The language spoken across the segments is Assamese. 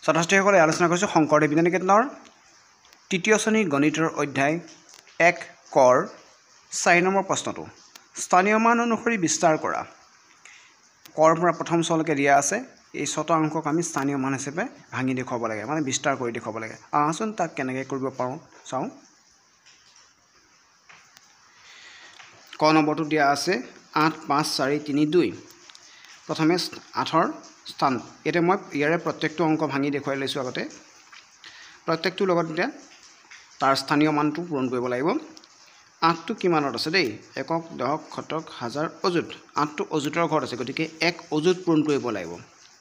ছাত্ৰ-ছাত্ৰীসকলে আলোচনা কৰিছোঁ শংকৰদেৱ বিজ্ঞান নিকেতনৰ তৃতীয় শ্ৰেণীৰ গণিতৰ অধ্যায় 1 কৰ 4 নম্বৰ প্ৰশ্নটো স্থানীয় মান অনুসৰি বিস্তাৰ কৰা কৰ পৰা প্ৰথম চলৈকে দিয়া আছে এই ছটা অংকক আমি স্থানীয় মান হিচাপে ভাঙি দেখুৱাব লাগে মানে বিস্তাৰ কৰি দেখুৱাব লাগে আহচোন তাক কেনেকৈ কৰিব পাৰোঁ চাওঁ ক নম্বৰটো দিয়া আছে 8 5 4 3 2 প্ৰথমে 8ৰ স্থান এটা মই ইয়াৰে প্ৰত্যেকটো অংক ভাঙি দেখুৱাই লৈছোঁ আগতে প্ৰত্যেকটো লগত এতিয়া তাৰ স্থানীয় মানটো পূৰণ কৰিব লাগিব 8টো কিমানত আছে দেই একক দহক শতক হাজাৰ অযুত 8টো অযুতৰ ঘৰত আছে গতিকে এক অযুত পূৰণ কৰিব লাগিব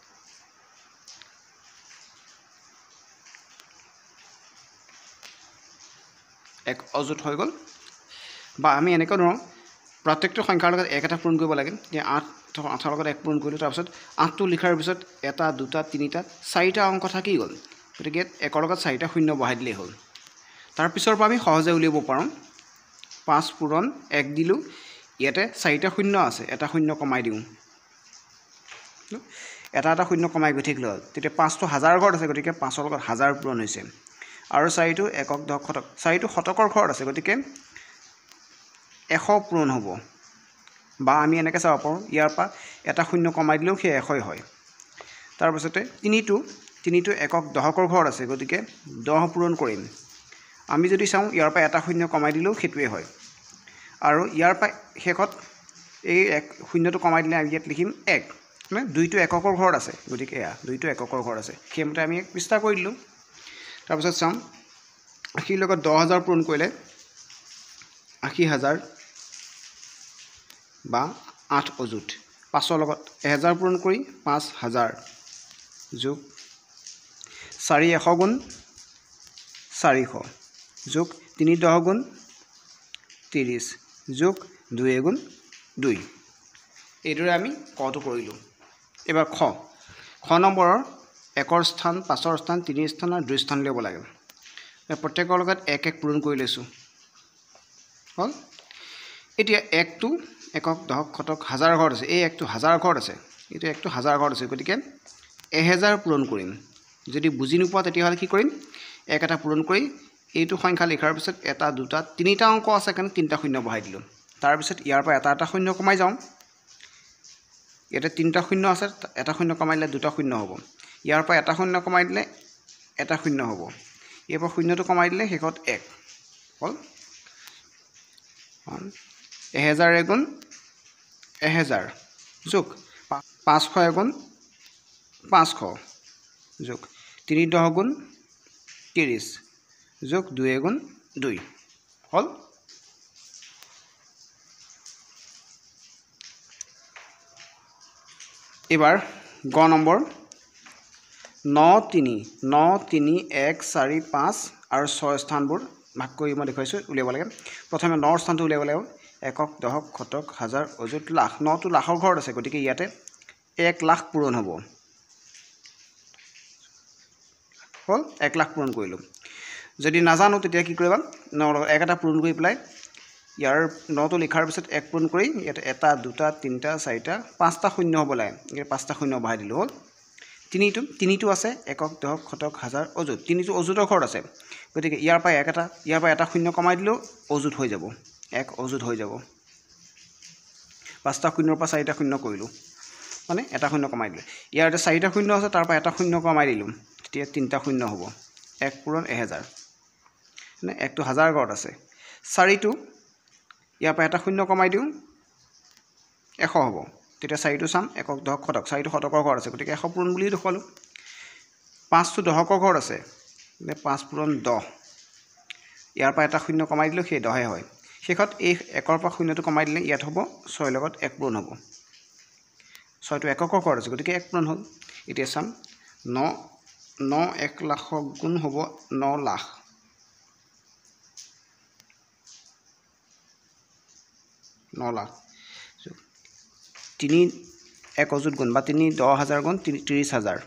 এক অযুত হৈ গ'ল বা আমি এনেকৈ ধৰোঁ প্ৰত্যেকটো সংখ্যাৰ লগত এক এটা পূৰণ কৰিব লাগে যে 8ৰ লগত এক পূৰণ কৰিলোঁ তাৰপিছত 8টো লিখাৰ পিছত এটা দুটা তিনিটা চাৰিটা অংক থাকি গ'ল গতিকে একৰ লগত চাৰিটা শূন্য বহাই দিলেই হ'ল তাৰ পিছৰ পৰা আমি সহজে উলিয়াব পাৰোঁ 5 পূৰণ 1 দিলোঁ ইয়াতে চাৰিটা শূন্য আছে এটা শূন্য কমাই দিওঁ এটা এটা শূন্য কমাই গৈ থাকিলে হ'ল তেতিয়া 5টো হাজাৰ ঘৰত আছে গতিকে 5ৰ লগত হাজাৰ পূৰণ হৈছে আৰু 4টো একক দহক শতক 4টো শতকৰ ঘৰত আছে গতিকে 100 পূৰণ হ'ব বা আমি এনেকৈ চাব পাৰোঁ ইয়াৰ পৰা এটা শূন্য কমাই দিলেও সেই 100 হয় তাৰপিছতে 3টো একক দহকৰ ঘৰত আছে গতিকে 10 পূৰণ কৰিম আমি যদি চাওঁ ইয়াৰ পৰা এটা শূন্য কমাই দিলেও সেইটোৱে হয় আৰু ইয়াৰ পৰা শেষত এই এক শূন্যটো কমাই দিলে আমি ইয়াত লিখিম 1 মানে 2টো এককৰ ঘৰত আছে গতিকে এয়া 2টো এককৰ ঘৰত আছে সেইমতে আমি এক বিস্তাৰ কৰি দিলোঁ তাৰপিছত চাম 80ৰ লগত 10,000 পূৰণ কৰিলে 80,000 বা 8 অযুত 5ৰ লগত 1000 পূৰণ কৰি 5,000 যোগ 4 100 গুণ 400 যোগ 3 10 গুণ 30 যোগ 2 গুণ 2 এইদৰে আমি কটো কৰিলোঁ এবাৰ খ নম্বৰৰ 1ৰ স্থান 5ৰ স্থান 3 স্থান আৰু 2 স্থান ল'ব লাগে প্ৰত্যেকৰ লগত 1 1 পূৰণ কৰি লৈছোঁ হ'ল এতিয়া 1টো একক দহক শতক হাজাৰ ঘৰত আছে এই 1টো হাজাৰ ঘৰত আছে এইটো 1টো হাজাৰ ঘৰত আছে গতিকে 1000 পূৰণ কৰিম যদি বুজি নোপোৱা তেতিয়াহ'লে কি কৰিম এক এটা পূৰণ কৰি এইটো সংখ্যা লিখাৰ পিছত এটা দুটা তিনিটা অংক আছে কাৰণে তিনিটা শূন্য বহাই দিলোঁ তাৰপিছত ইয়াৰ পৰা এটা এটা শূন্য কমাই যাওঁ ইয়াতে তিনিটা শূন্য আছে এটা শূন্য কমাই দিলে দুটা শূন্য হ'ব ইয়াৰ পৰা এটা শূন্য কমাই দিলে এটা শূন্য হ'ব ইয়াৰ পৰা শূন্যটো কমাই দিলে শেষত 1 হ'ল 1000 গুণ 1000 যোগ 500 গুণ 500 যোগ 3 10 গুণ 30 যোগ 2 গুণ 2 হ'ল এবাৰ গ নম্বৰ 9 3 1 4 5 আৰু 6 স্থানবোৰ ভাগ কৰি মই দেখুৱাইছোঁ উলিয়াব লাগে প্ৰথমে 9ৰ স্থানটো উলিয়াব লাগিব একক দহক শতক হাজাৰ অযুত লাখ 9টো লাখৰ ঘৰত আছে গতিকে ইয়াতে 1 লাখ পূৰণ হ'ব হ'ল 1 লাখ পূৰণ কৰিলোঁ যদি নাজানো তেতিয়া কি কৰিবা 9 লগত 1 এটা পূৰণ কৰি পেলাই ইয়াৰ 9টো লিখাৰ পিছত 1 পূৰণ কৰি ইয়াতে এটা দুটা তিনিটা চাৰিটা পাঁচটা শূন্য হ'ব লাগে ইয়াত পাঁচটা শূন্য বহাই দিলোঁ হ'ল 3টো আছে একক দহক শতক হাজাৰ অযুত 3টো অযুতৰ ঘৰত আছে গতিকে ইয়াৰ পৰা এটা শূন্য কমাই দিলেও অযুত হৈ যাব 1 অযুত হৈ যাব পাঁচটা শূন্যৰ পৰা চাৰিটা শূন্য কৰিলোঁ মানে এটা শূন্য কমাই দিলোঁ ইয়াতে চাৰিটা শূন্য আছে তাৰ পৰা এটা শূন্য কমাই দিলোঁ তেতিয়া তিনিটা শূন্য হ'ব 1 পূৰণ 1000 মানে 1টো হাজাৰ ঘৰত আছে 4টো ইয়াৰ পৰা এটা শূন্য কমাই দিওঁ 100 হ'ব তেতিয়া 4টো চাম একক দহক শতক 4টো শতকৰ ঘৰত আছে গতিকে 100 পূৰণ বুলি দেখুৱালোঁ 5টো দহকৰ ঘৰত আছে 5 পূৰণ 10 ইয়াৰ পৰা এটা শূন্য কমাই দিলোঁ সেই 10 হয় শেষত এই 1ৰ পৰা শূন্যটো কমাই দিলে ইয়াত হ'ব 6 লগত 1 পূৰণ হ'ব 6টো এককৰ ঘৰত আছে গতিকে 1 পূৰণ হ'ল এতিয়া চাম 9 1 লাখক গুণ হ'ব 9 লাখ 9 লাখ 3 1 অযুত গুণ বা 3 10,000 গুণ 30,000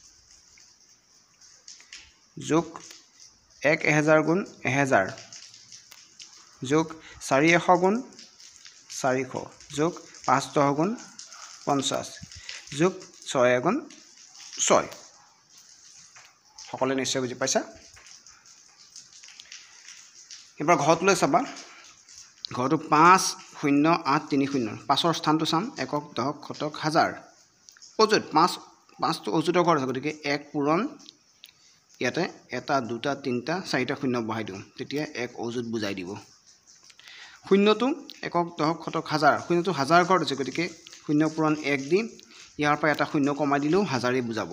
যোগ 1 1000 গুণ 1000 যোগ 4 100 গুণ 400 যোগ 5 10 গুণ 50 যোগ 6 গুণ 6 সকলে নিশ্চয় বুজি পাইছা এবাৰ ঘৰটোলৈ চাবা ঘৰটো 50830 5ৰ স্থানটো চাম একক দশক শতক হাজাৰ অযুত 5টো অযুতৰ ঘৰ আছে গতিকে 1 পূৰণ ইয়াতে এটা দুটা তিনটা চাৰিটা শূন্য বহাই দিওঁ তেতিয়া 1 অযুত বুজাই দিব শূন্যটো একক দশক শতক হাজাৰ শূন্যটো হাজাৰ ঘৰ আছে গতিকে 0 পূৰণ 1 দি ইয়াৰ পৰা এটা শূন্য কমাই দিলেও হাজাৰে বুজাব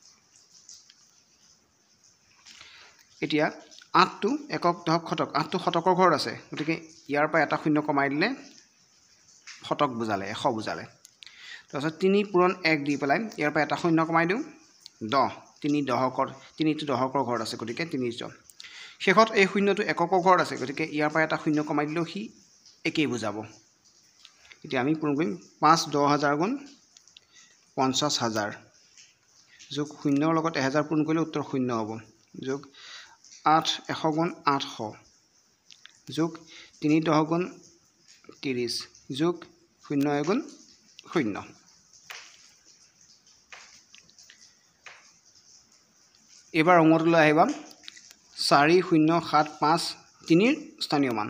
এতিয়া 8টো একক দশক শতক 8টো শতকৰ ঘৰ আছে গতিকে ইয়াৰ পৰা এটা শূন্য কমাই দিলে শতক বুজালে 100 বুজালে তাৰপিছত 3 পূৰণ 1 দি পেলাই ইয়াৰ পৰা এটা শূন্য কমাই দিওঁ 10 3টো দশকৰ ঘৰ আছে গতিকে 300 শেষত এই শূন্যটো এককৰ ঘৰ আছে গতিকে ইয়াৰ পৰা এটা শূন্য কমাই দিলেও সি একেই বুজাব এতিয়া আমি পূৰণ কৰিম 5 10000 গুণ 50000 যোগ 0 লগত 1000 পূৰণ কৰিলে উত্তৰ 0 হ'ব যোগ 8 100 গুণ 800 যোগ 3 10 গুণ 30 যোগ 0 গুণ 0 এবাৰ অংকটোলৈ আহিবা 4075 3ৰ স্থানীয় মান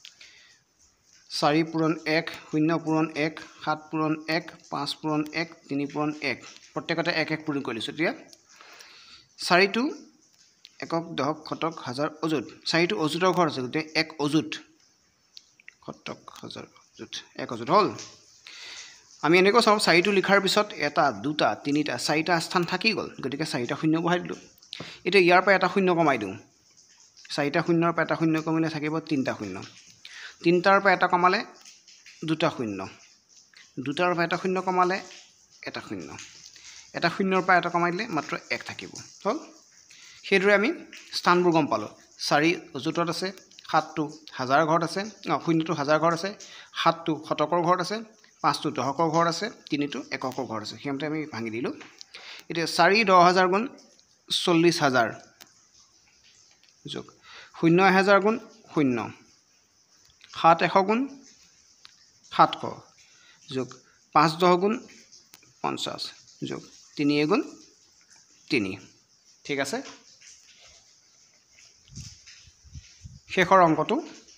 4 পূৰণ 1 0 পূৰণ 1 7 পূৰণ 1 5 পূৰণ 1 3 পূৰণ 1 প্ৰত্যেকতে 1 1 পূৰণ কৰিছো এতিয়া 4টো একক দশক শতক হাজাৰ অযুত 4টো অযুতৰ ঘৰ আছে গতিকে 1 অযুত শতক হাজাৰ অযুত 1 অযুত হল আমি এনেকৈ চাও 4টো লিখাৰ পিছত এটা দুটা তিনিটা চাৰিটা স্থান থাকি গল গতিকে 4টা শূন্য বহাই দিলো এটা ইয়াৰ পৰা এটা শূন্য কমাই দিওঁ 4টা শূন্যৰ পৰা এটা শূন্য কমিলে থাকিব 3টা শূন্য 3টাৰ পৰা এটা কমালে 2টা শূন্য 2টাৰ পৰা এটা শূন্য কমালে এটা শূন্য এটা শূন্যৰ পৰা এটা কমাই দিলে মাত্ৰ 1 থাকিব হল সেইদৰে আমি স্থানবোৰ গম পালো 4 অযুতত আছে 7টো হাজাৰ ঘৰত আছে 0টো হাজাৰ ঘৰ আছে 7টো শতকৰ ঘৰত আছে 5টো দশকৰ ঘৰ আছে 3টো এককৰ ঘৰ আছে সেইমতে আমি ভাঙি দিলো এতিয়া 4 10000 গুণ 40000 যোগ 0 1000 গুণ 0 7 100 গুণ 700 যোগ 5 10 গুণ 50 যোগ 3 গুণ 3 ঠিক আছে শেষৰ অংকটো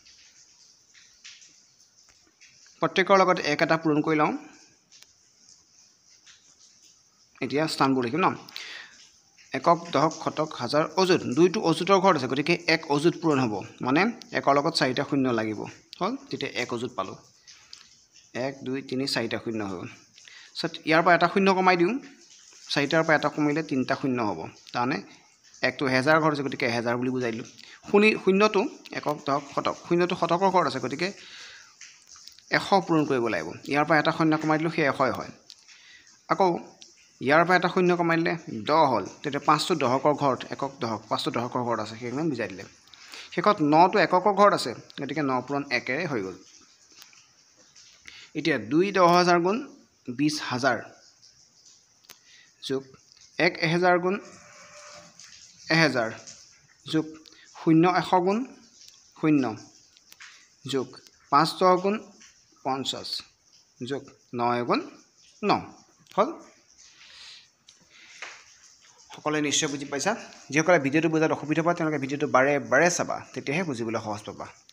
প্ৰত্যেকৰ লগত এক এটা পূৰণ কৰি লওঁ এতিয়া স্থানবোৰ লিখিম ন একক দশক শতক হাজাৰ অযুত দুইটো অযুতৰ ঘৰ আছে গতিকে 1 অযুত পূৰণ হ'ব মানে একৰ লগত 4টা শূন্য লাগিব হল তেতিয়া 1 অযুত পালো 1 2 3 4টা শূন্য হ'ল সত ইয়াৰ পৰা এটা শূন্য কমাই দিওঁ 4টাৰ পৰা এটা কমিলে 3টা শূন্য হ'ব তানে 1টো 1000 ঘৰ আছে গতিকে 1000 বুলি বুজাই দিলো শূন্যটো একক দশক শতক শূন্যটো শতকৰ ঘৰ আছে গতিকে 100 পূৰণ কৰিব লাগিব ইয়াৰ পৰা এটা শূন্য কমাই দিলো সেই 100 হয় আকৌ ইয়াৰ পৰা এটা শূন্য কমাই দিলে 10 হ'ল তেতিয়া 5টো দশকৰ ঘৰত একক দশক 5টো দশকৰ ঘৰত আছে সেইকাৰণে বুজাই দিলে শেষত 9টো এককৰ ঘৰত আছে গতিকে 9 পূৰণ 1 এৰে হৈ গ'ল এতিয়া 2 10000 গুণ 20000 যোগ 1 1000 গুণ 1000 যোগ 0 100 গুণ 0 যোগ 5 10 গুণ 50 যোগ 9 গুণ 9 হল সকলে নিশ্চয় বুজি পাইছা যিসকলে ভিডিওটো বুজাত অসুবিধা পায় তেওঁলোকে ভিডিওটো বাৰে বাৰে চাবা তেতিয়াহে বুজিবলৈ সহজ পাবা